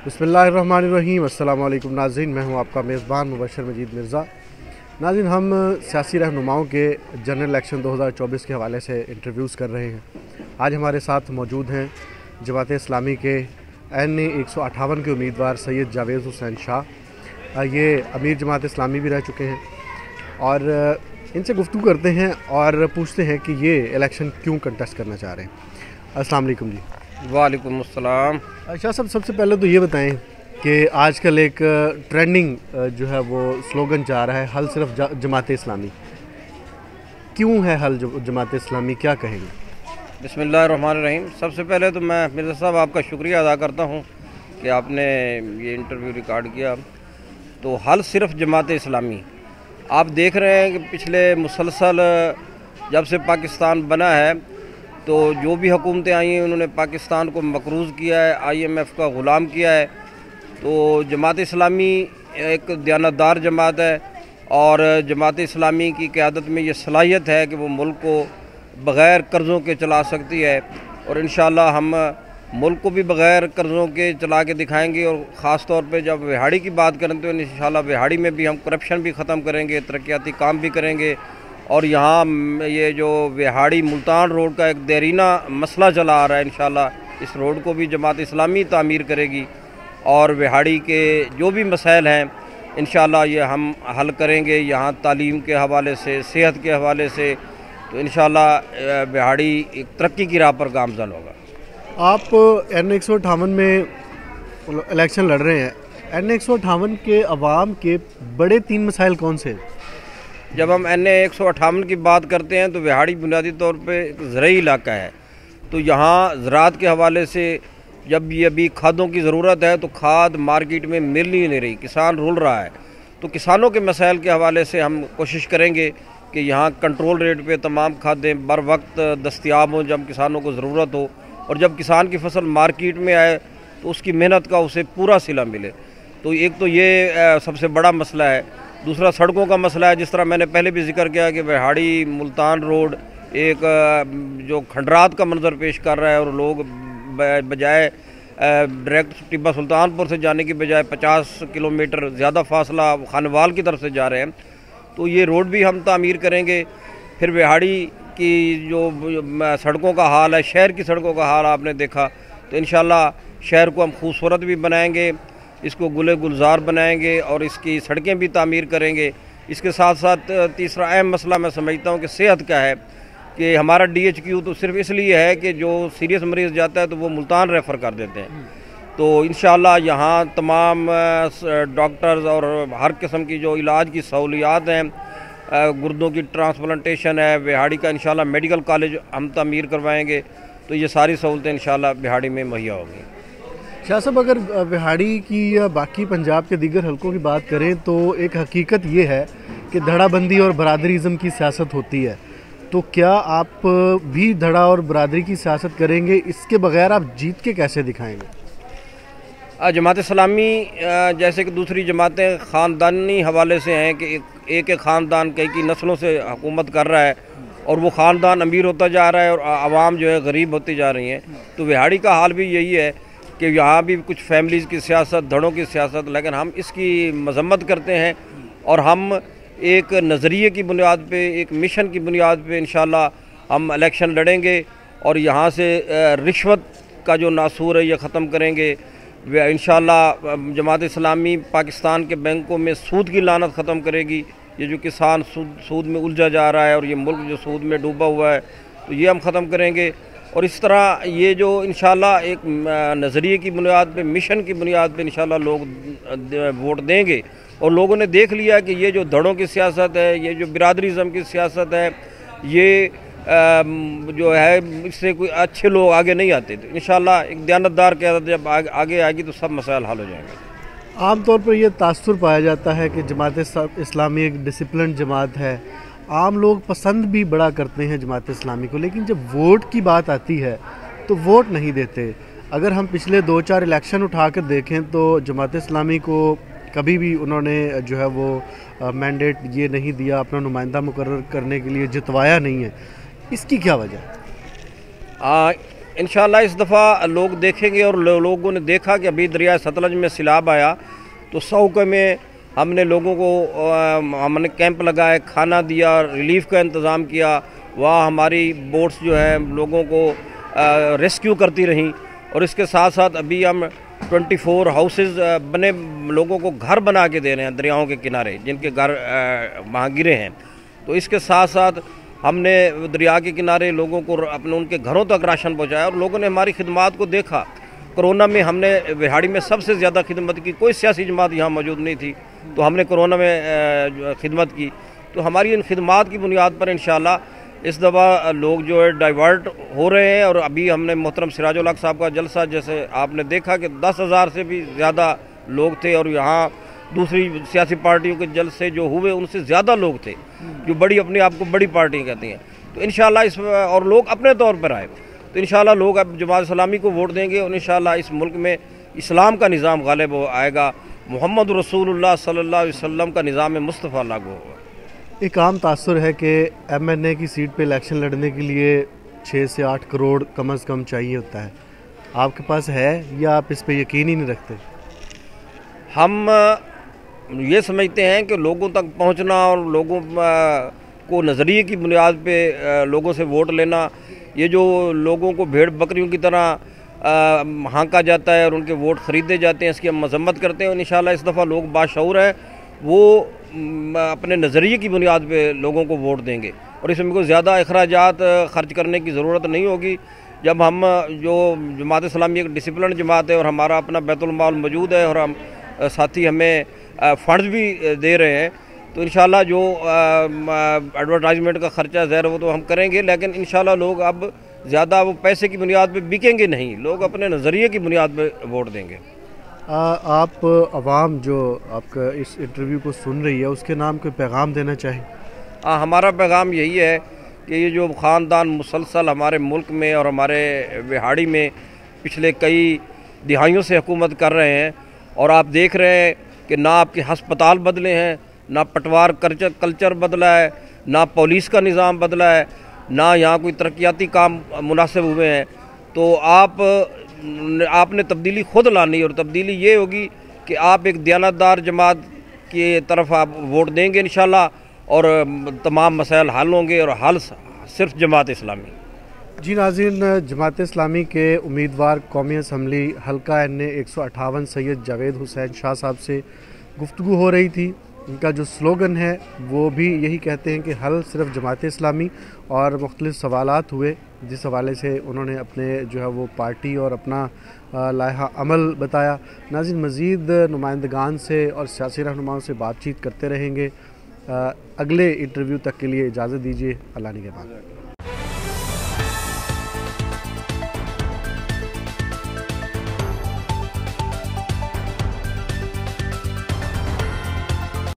बिस्मिल्लाहिर्रहमानिर्रहीम। अस्सलाम वालेकुम नाज़रीन, मैं हूं आपका मेज़बान मुबशर मजीद मिर्ज़ा। नाज़रीन, हम सियासी रहनुमाओं के जनरल इलेक्शन 2024 के हवाले से इंटरव्यूज़ कर रहे हैं। आज हमारे साथ मौजूद हैं जमात इस्लामी के NA 158 के उम्मीदवार सैयद जावेद हुसैन शाह। ये अमीर जमात इस्लामी भी रह चुके हैं और इनसे गुफ्तगू करते हैं और पूछते हैं कि ये इलेक्शन क्यों कंटेस्ट करना चाह रहे हैं। अस्सलाम वालेकुम जी। वालेकुम अस्सलाम। अच्छा सब सबसे पहले तो ये बताएं कि आजकल एक ट्रेंडिंग जो है वो स्लोगन जा रहा है, हल सिर्फ जमात इस्लामी। क्यों है हल जमात इस्लामी, क्या कहेंगे? बिस्मिल्लाहिर्रहमानिर्रहीम। सबसे पहले तो मैं मिर्ज़ा साहब आपका शुक्रिया अदा करता हूँ कि आपने ये इंटरव्यू रिकॉर्ड किया। तो हल सिर्फ जमात इस्लामी, आप देख रहे हैं कि पिछले मुसलसल जब से पाकिस्तान बना है तो जो भी हुकूमतें आई हैं उन्होंने पाकिस्तान को मकरूज़ किया है, IMF का ग़ुलाम किया है। तो जमात इस्लामी एक दयानतदार जमात है और जमात इस्लामी की क़यादत में ये सलाहियत है कि वो मुल्क को बग़ैर कर्ज़ों के चला सकती है और इंशाअल्लाह हम मुल्क को भी बग़ैर कर्ज़ों के चला के दिखाएंगे। और ख़ास तौर पे जब विहाड़ी की बात करें तो इंशाअल्लाह विहाड़ी में भी हम करप्शन भी ख़त्म करेंगे, तरक्याती काम भी करेंगे। और यहाँ ये जो विहाड़ी मुल्तान रोड का एक देरीना मसला चला आ रहा है, इंशाअल्लाह इस रोड को भी जमात इस्लामी तामीर करेगी और विहाड़ी के जो भी मसाइल हैं इंशाअल्लाह ये हम हल करेंगे। यहाँ तालीम के हवाले से, सेहत के हवाले से, तो इंशाअल्लाह विहाड़ी एक तरक्की की राह पर गामज़न होगा। आप NA 158 में इलेक्शन लड़ रहे हैं। NA 158 के अवाम के बड़े 3 मसाइल कौन से हैं? जब हम NA 158 की बात करते हैं तो विहाड़ी बुनियादी तौर पे एक ज़रई इलाका है। तो यहाँ ज़राअत के हवाले से जब ये अभी खादों की ज़रूरत है तो खाद मार्केट में मिल ही नहीं रही, किसान रुल रहा है। तो किसानों के मसाइल के हवाले से हम कोशिश करेंगे कि यहाँ कंट्रोल रेट पे तमाम खादें बर वक्त दस्तयाब हों जब किसानों को ज़रूरत हो, और जब किसान की फसल मार्केट में आए तो उसकी मेहनत का उसे पूरा सिला मिले। तो एक तो ये सबसे बड़ा मसला है। दूसरा सड़कों का मसला है। जिस तरह मैंने पहले भी जिक्र किया कि विहाड़ी मुल्तान रोड एक जो खंडरात का मंजर पेश कर रहा है और लोग बजाय डायरेक्ट टिब्बा सुल्तानपुर से जाने की बजाय 50 किलोमीटर ज़्यादा फासला खानवाल की तरफ से जा रहे हैं। तो ये रोड भी हम तामीर करेंगे। फिर विहाड़ी की जो सड़कों का हाल है, शहर की सड़कों का हाल आपने देखा, तो इंशाअल्लाह शहर को हम खूबसूरत भी बनाएंगे, इसको गुले गुलजार बनाएंगे और इसकी सड़कें भी तामीर करेंगे। इसके साथ साथ तीसरा अहम मसला मैं समझता हूँ कि सेहत का है कि हमारा DHQ तो सिर्फ इसलिए है कि जो सीरियस मरीज़ जाता है तो वो मुल्तान रेफ़र कर देते हैं। तो इंशाअल्लाह यहाँ तमाम डॉक्टर्स और हर किस्म की जो इलाज की सहूलियात हैं, गुर्दों की ट्रांसप्लांटेशन है, विहाड़ी का इंशाअल्लाह मेडिकल कॉलेज हम तामीर करवाएंगे। तो ये सारी सहूलतें इंशाअल्लाह विहाड़ी में मुहैया होंगी। शाह साहब, अगर विहाड़ी की या बाकी पंजाब के दीगर हलकों की बात करें तो एक हकीकत ये है कि धड़ाबंदी और बरादरीज़म की सियासत होती है। तो क्या आप भी धड़ा और बरादरी की सियासत करेंगे? इसके बगैर आप जीत के कैसे दिखाएंगे? जमात इस्लामी जैसे कि दूसरी जमातें ख़ानदानी हवाले से हैं कि एक ख़ानदान कई नस्लों से हुकूमत कर रहा है और वो ख़ानदान अमीर होता जा रहा है और आवाम जो है गरीब होती जा रही हैं। तो विहाड़ी का हाल भी यही है कि यहाँ भी कुछ फैमिलीज़ की सियासत, धड़ों की सियासत, लेकिन हम इसकी मजम्मत करते हैं और हम एक नज़रिए की बुनियाद पे, एक मिशन की बुनियाद पे इंशाअल्लाह हम इलेक्शन लड़ेंगे और यहाँ से रिश्वत का जो नासूर है ये ख़त्म करेंगे। इंशाअल्लाह जमात इस्लामी पाकिस्तान के बैंकों में सूद की लानत ख़त्म करेगी। ये जो किसान सूद में उलझा जा रहा है और ये मुल्क जो सूद में डूबा हुआ है, तो ये हम ख़त्म करेंगे। और इस तरह ये जो इंशाअल्लाह एक नज़रिए की बुनियाद पे, मिशन की बुनियाद पे इंशाअल्लाह लोग वोट देंगे। और लोगों ने देख लिया कि ये जो धड़ों की सियासत है, ये जो बिरादरीज़म की सियासत है, ये जो है इससे कोई अच्छे लोग आगे नहीं आते। तो इंशाअल्लाह एक दयानतदार क़यादत जब आगे आएगी तो सब मसाइल हल हो जाएंगे। आमतौर पर यह तासुर पाया जाता है कि जमात इस्लामी एक डिसिप्लिन जमात है। आम लोग पसंद भी बड़ा करते हैं जमात इस्लामी को, लेकिन जब वोट की बात आती है तो वोट नहीं देते। अगर हम पिछले 2-4 इलेक्शन उठा कर देखें तो जमात इस्लामी को कभी भी उन्होंने जो है वो मैंडेट ये नहीं दिया, अपना नुमाइंदा मुकर्रर करने के लिए जितवाया नहीं है। इसकी क्या वजह है? इंशाल्लाह इस दफ़ा लोग देखेंगे और लोगों ने देखा कि अभी दरिया सतलज में सैलाब आया तो सौके में हमने लोगों को हमने कैंप लगाए, खाना दिया, रिलीफ का इंतज़ाम किया। वहाँ हमारी बोट्स जो हैं लोगों को रेस्क्यू करती रहीं। और इसके साथ साथ अभी हम 24 हाउसेस बने लोगों को घर बना के दे रहे हैं दरियाओं के किनारे, जिनके घर वहाँ गिरे हैं। तो इसके साथ साथ हमने दरिया के किनारे लोगों को अपने उनके घरों तक राशन पहुँचाया और लोगों ने हमारी खिदमत को देखा। कोरोना में हमने विहाड़ी में सबसे ज़्यादा खिदमत की, कोई सियासी जमात यहाँ मौजूद नहीं थी, तो हमने कोरोना में खिदमत की। तो हमारी इन खिदमत की बुनियाद पर इंशाल्लाह इस दफ़ा लोग जो है डाइवर्ट हो रहे हैं। और अभी हमने मोहतरम सिराजुल हक साहब का जलसा, जैसे आपने देखा कि 10,000 से भी ज़्यादा लोग थे और यहाँ दूसरी सियासी पार्टियों के जलसे जो हुए उनसे ज़्यादा लोग थे, जो बड़ी अपने आप को बड़ी पार्टी कहती हैं। तो इंशाल्लाह इस और लोग अपने तौर पर आए तो इंशाल्लाह लोग अब जमात इस्लामी को वोट देंगे और इंशाल्लाह इस मुल्क में इस्लाम का निज़ाम गालिब आएगा, मोहम्मद रसूलुल्लाह सल्लल्लाहु अलैहि वसल्लम का निज़ाम मुस्तफ़ा लागू होगा। एक आम तासुर है कि MNA की सीट पे इलेक्शन लड़ने के लिए 6 से 8 करोड़ कम से कम चाहिए होता है। आपके पास है या आप इस पे यकीन ही नहीं रखते? हम ये समझते हैं कि लोगों तक पहुंचना और लोगों को नज़रिए की बुनियाद पे लोगों से वोट लेना, ये जो लोगों को भेड़ बकरियों की तरह हाँका जाता है और उनके वोट ख़रीदे जाते हैं, इसकी हम मजम्मत करते हैं। और इंशाल्लाह इस दफ़ा लोग बाशऊर हैं, वो अपने नज़रिए की बुनियाद पे लोगों को वोट देंगे और इसमें कोई ज़्यादा अखराजात ख़र्च करने की ज़रूरत नहीं होगी। जब हम जो जमात इस्लामी एक डिसिप्लिन जमात है और हमारा अपना बैतुल माल मौजूद है और हम साथी हमें फ़ंड्स भी दे रहे हैं, तो इंशाल्लाह जो एडवर्टाइजमेंट का ख़र्चा ज़ाहिर वो तो हम करेंगे, लेकिन इंशाल्लाह लोग अब ज़्यादा वो पैसे की बुनियाद पे बिकेंगे नहीं, लोग अपने नज़रिए की बुनियाद पे वोट देंगे। आप अवाम जो आपका इस इंटरव्यू को सुन रही है उसके नाम कोई पैगाम देना चाहें? हमारा पैगाम यही है कि ये जो ख़ानदान मुसलसल हमारे मुल्क में और हमारे विहाड़ी में पिछले कई दिहाइयों से हुकूमत कर रहे हैं और आप देख रहे हैं कि ना आपके हस्पताल बदले हैं, ना पटवार कल्चर बदला है, ना पुलिस का निज़ाम बदला है, ना यहाँ कोई तरक्याती काम मुनासिब हुए हैं। तो आपने तब्दीली खुद लानी और तब्दीली ये होगी कि आप एक दयानतदार जमात की तरफ आप वोट देंगे इंशाल्लाह और तमाम मसाइल हल होंगे और हल सिर्फ जमात इस्लामी। जी नाज़रीन, जमात इस्लामी के उम्मीदवार कौमी असम्बली हल्का NA 158 सैयद जावेद हुसैन शाह साहब से गुफ्तगू हो रही थी। इनका जो स्लोगन है वो भी यही कहते हैं कि हल सिर्फ जमात इस्लामी, और मुख्तलिफ सवालात हुए जिस हवाले से उन्होंने अपने जो है वो पार्टी और अपना लाहा अमल बताया। नाज़रीन, मज़ीद नुमाइंदगान से और सियासी रहनुमाओं से बातचीत करते रहेंगे। अगले इंटरव्यू तक के लिए इजाज़त दीजिए। अल्लाह निगहबान।